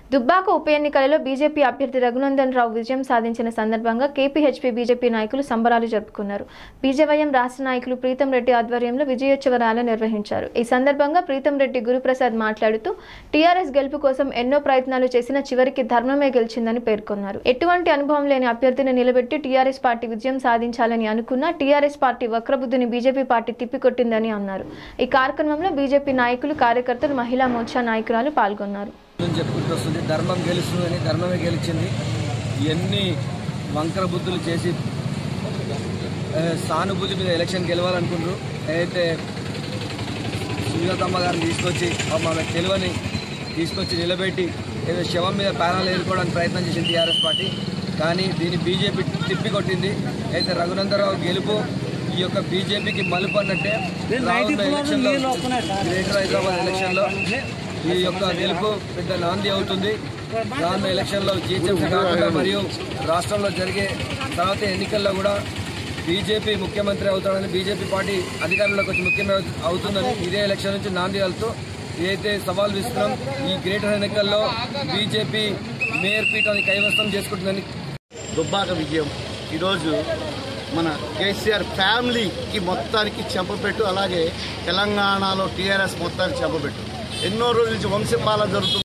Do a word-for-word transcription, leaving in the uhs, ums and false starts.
దుబ్బాక ఉప ఎన్నికలలో బీజేపీ అభ్యర్థి రఘునందన్ రావు విజయం సాధించిన సందర్భంగా కేపీహెచ్పీ బీజేపీ నాయకులు సంబరాలు జరుపుకున్నారు. బీజేవైఎం రాష్ట్ర నాయకులు ప్రీతం రెడ్డి ఆధ్వర్యంలో విజయోత్సవ ర్యాలీ నిర్వహించారు. ఈ సందర్భంగా ప్రీతం రెడ్డి గురుప్రసాద్ మాట్లాడుతూ టీఆర్ఎస్ గెలుపు కోసం ఎన్నో ప్రయత్నాలు చేసిన చివరికి ధర్మమే గెలిచిందని పేర్కొన్నారు. ఎటువంటి అనుభవం లేని అభ్యర్థిని నిలబెట్టి టీఆర్ఎస్ పార్టీ విజయం సాధించాలని అనుకున్న టీఆర్ఎస్ పార్టీ వక్రబుద్ధిని బీజేపీ పార్టీ తిప్పికొట్టిందని అన్నారు. ఈ కార్యక్రమంలో బీజేపీ నాయకులు, కార్యకర్తలు, మహిళా మోర్చా నాయకురాలు పాల్గొన్నారు. చెప్పుకుంటూ వస్తుంది ధర్మం గెలుస్తుందని, ధర్మమే గెలిచింది. ఎన్ని వంకర బుద్ధులు చేసి సానుభూతి మీద ఎలక్షన్ గెలవాలనుకుంటారు. అయితే సుజాతమ్మ గారిని తీసుకొచ్చి ఆమె తెలివని తీసుకొచ్చి నిలబెట్టి ఏదో శవం మీద ప్యానాలు ఏరుకోవడానికి ప్రయత్నం చేసింది టీఆర్ఎస్ పార్టీ. కానీ దీన్ని బీజేపీ తిప్పికొట్టింది. అయితే రఘునందరావు గెలుపు ఈ యొక్క బీజేపీకి మలుపు అన్నట్టే. రానున్న ఎలక్షన్లో, గ్రేటర్ హైదరాబాద్ ఎలక్షన్లో ఈ యొక్క గెలుపు పెద్ద నాంది అవుతుంది. రానున్న ఎలక్షన్లో జీహెచ్ఎంసీ కాకుండా మరియు రాష్ట్రంలో జరిగే తర్వాత ఎన్నికల్లో కూడా బీజేపీ ముఖ్యమంత్రి అవుతాడని, బీజేపీ పార్టీ అధికారంలోకి వచ్చి ముఖ్యమంత్రి అవుతుందని ఇదే ఎలక్షన్ నుంచి నాంది కలుతూ ఏదైతే సవాల్ విస్తున్నాం, ఈ గ్రేటర్ ఎన్నికల్లో బీజేపీ మేయర్ పీఠాన్ని కైవసం చేసుకుంటుందని. దుబ్బాక విజయం ఈరోజు మన కేసీఆర్ ఫ్యామిలీకి మొత్తానికి చెంపపెట్టు, అలాగే తెలంగాణలో టీఆర్ఎస్ మొత్తానికి చెంపపెట్టు. ఎన్నో రోజుల నుంచి వంశపాలన జరుగుతుంది.